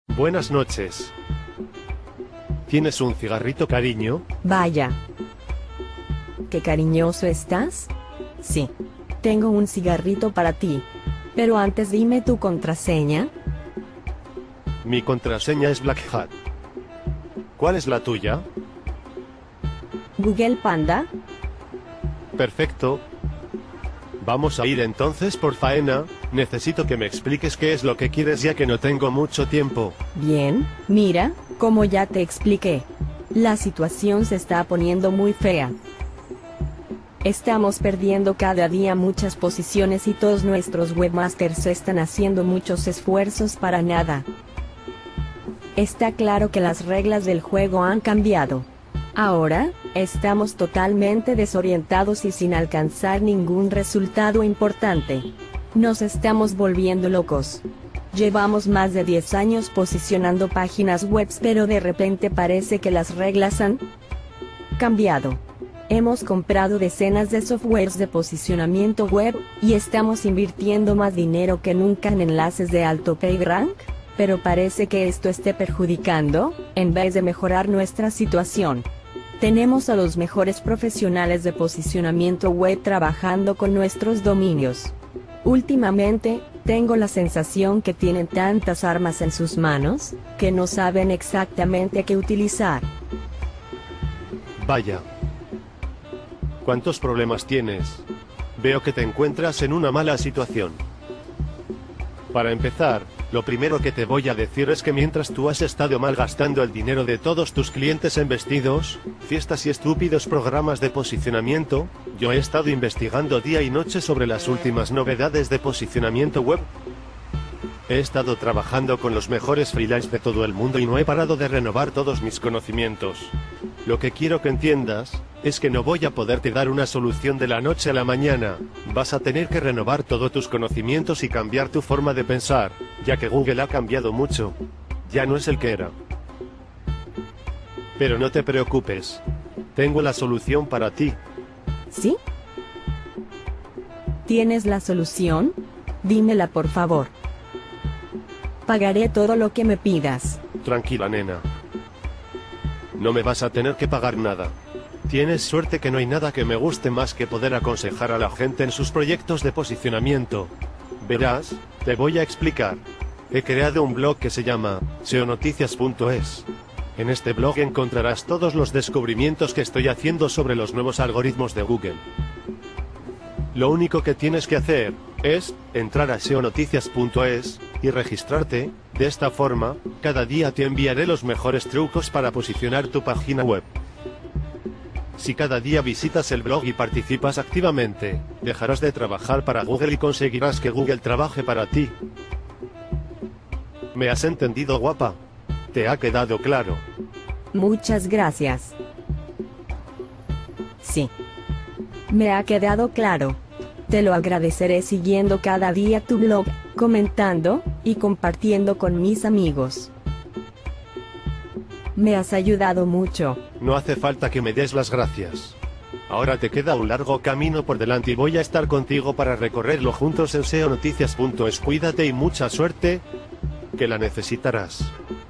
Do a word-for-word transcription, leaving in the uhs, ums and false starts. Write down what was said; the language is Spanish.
Buenas noches. ¿Tienes un cigarrito, cariño? Vaya. ¿Qué cariñoso estás? Sí. Tengo un cigarrito para ti. Pero antes dime tu contraseña. Mi contraseña es Black Hat. ¿Cuál es la tuya? Google Panda. Perfecto. Vamos a ir entonces por faena. Necesito que me expliques qué es lo que quieres ya que no tengo mucho tiempo. Bien, mira, como ya te expliqué. La situación se está poniendo muy fea. Estamos perdiendo cada día muchas posiciones y todos nuestros webmasters están haciendo muchos esfuerzos para nada. Está claro que las reglas del juego han cambiado. Ahora, estamos totalmente desorientados y sin alcanzar ningún resultado importante. Nos estamos volviendo locos. Llevamos más de diez años posicionando páginas web, pero de repente parece que las reglas han cambiado. Hemos comprado decenas de softwares de posicionamiento web, y estamos invirtiendo más dinero que nunca en enlaces de alto PageRank, pero parece que esto esté perjudicando, en vez de mejorar nuestra situación. Tenemos a los mejores profesionales de posicionamiento web trabajando con nuestros dominios. Últimamente, tengo la sensación que tienen tantas armas en sus manos, que no saben exactamente qué utilizar. Vaya. ¿Cuántos problemas tienes? Veo que te encuentras en una mala situación. Para empezar, lo primero que te voy a decir es que mientras tú has estado malgastando el dinero de todos tus clientes en vestidos, fiestas y estúpidos programas de posicionamiento, yo he estado investigando día y noche sobre las últimas novedades de posicionamiento web. He estado trabajando con los mejores freelance de todo el mundo y no he parado de renovar todos mis conocimientos. Lo que quiero que entiendas es que no voy a poderte dar una solución de la noche a la mañana. Vas a tener que renovar todos tus conocimientos y cambiar tu forma de pensar, ya que Google ha cambiado mucho. Ya no es el que era. Pero no te preocupes. Tengo la solución para ti. ¿Sí? ¿Tienes la solución? Dímela por favor. Pagaré todo lo que me pidas. Tranquila, nena. No me vas a tener que pagar nada. Tienes suerte que no hay nada que me guste más que poder aconsejar a la gente en sus proyectos de posicionamiento. Verás, te voy a explicar. He creado un blog que se llama S E O noticias punto es. En este blog encontrarás todos los descubrimientos que estoy haciendo sobre los nuevos algoritmos de Google. Lo único que tienes que hacer es entrar a S E O noticias punto es y registrarte. De esta forma, cada día te enviaré los mejores trucos para posicionar tu página web. Si cada día visitas el blog y participas activamente, dejarás de trabajar para Google y conseguirás que Google trabaje para ti. ¿Me has entendido, guapa? ¿Te ha quedado claro? Muchas gracias. Sí. Me ha quedado claro. Te lo agradeceré siguiendo cada día tu blog, comentando y compartiendo con mis amigos. Me has ayudado mucho. No hace falta que me des las gracias. Ahora te queda un largo camino por delante y voy a estar contigo para recorrerlo juntos en S E O noticias punto es. Cuídate y mucha suerte, que la necesitarás.